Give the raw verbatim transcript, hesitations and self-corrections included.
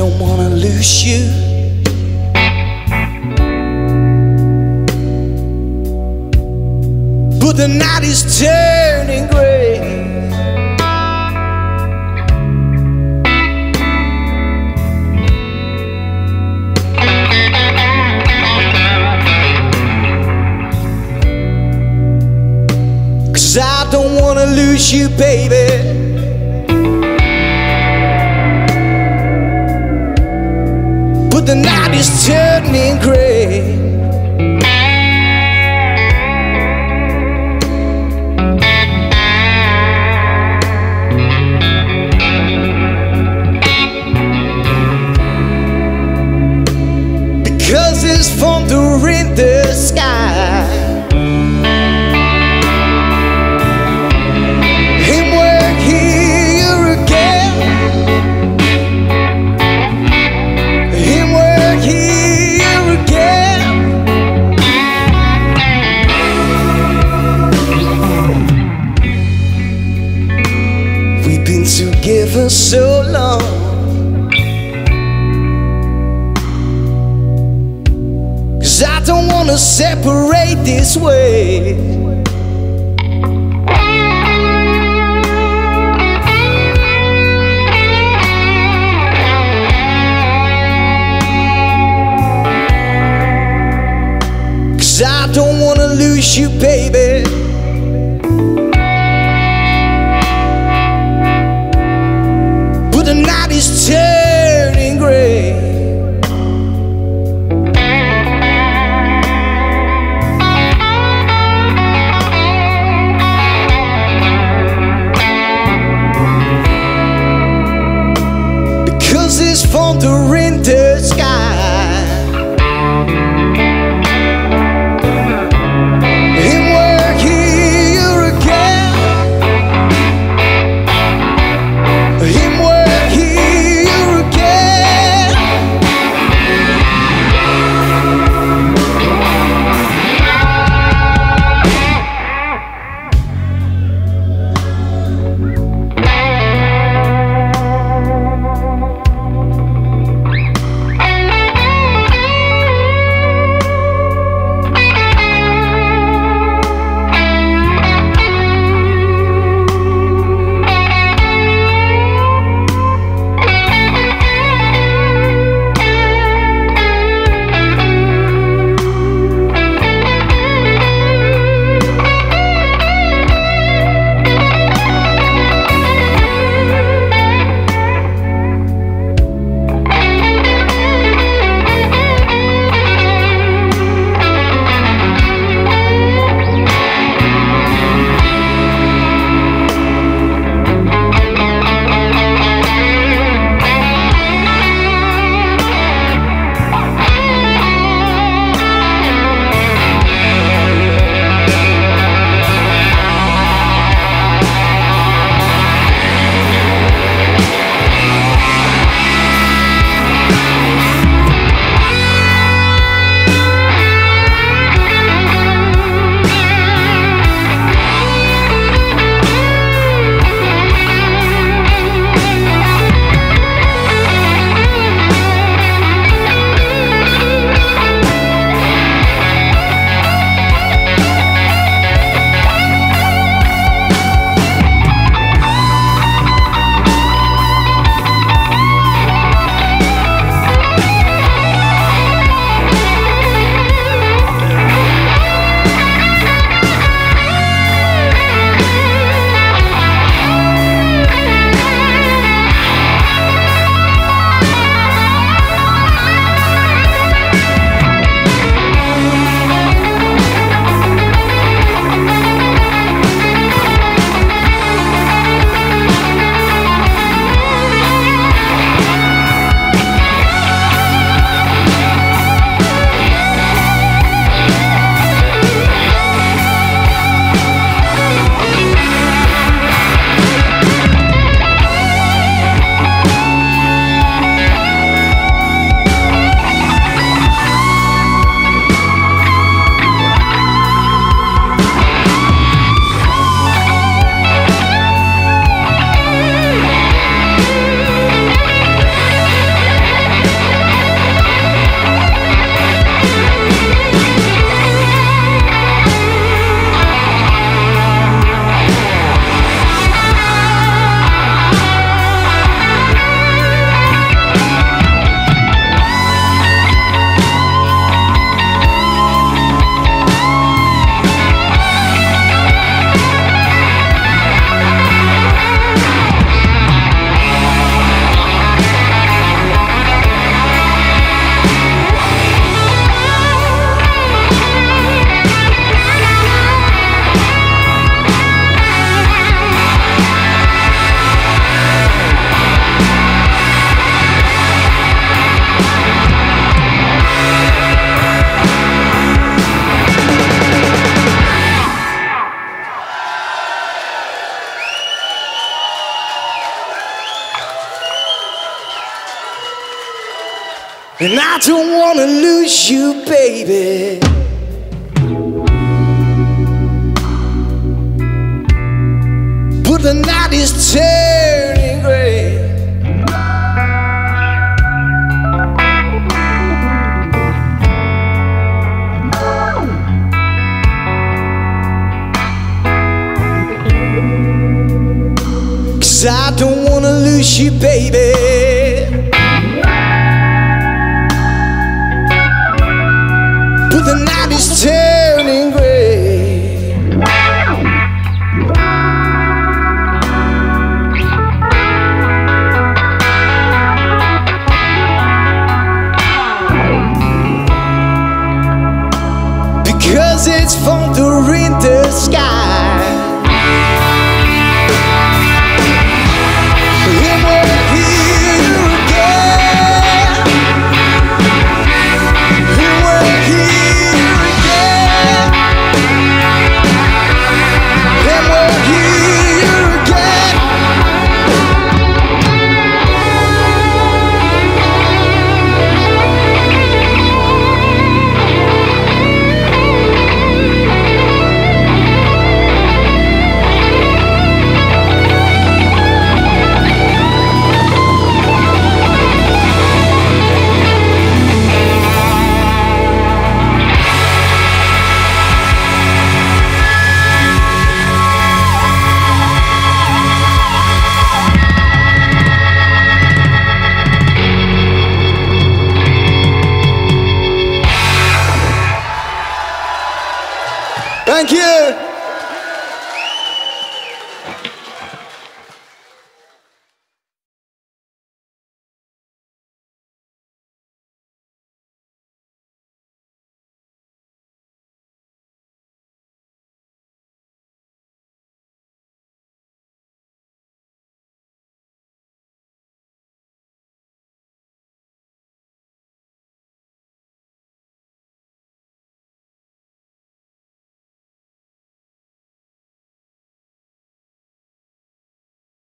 don't wanna lose you. But the night is turning gray. Cause I don't wanna lose you, baby. But the night is turning gray. Because it's thunder in the sky. And we're here again. And we're here again. We've been together so long. I don't wanna separate this way. Cause I don't wanna lose you, baby. But the night is turning gray. There's thunder in the sky. And we're here again. And we're here again. And I don't wanna lose you, baby. But the night is turning gray. Cause I don't wanna lose you, baby. But the night is turning gray. Because it's thunder in the sky. And we're here again. And we're here again. And we're here again. Thank you.